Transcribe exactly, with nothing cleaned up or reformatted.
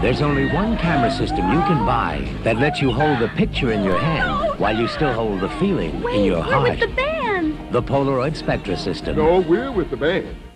There's only one camera system you can buy that lets you hold the picture in your hand while you still hold the feeling Wait, in your we're heart. with the band. The Polaroid Spectra system. No, we're with the band.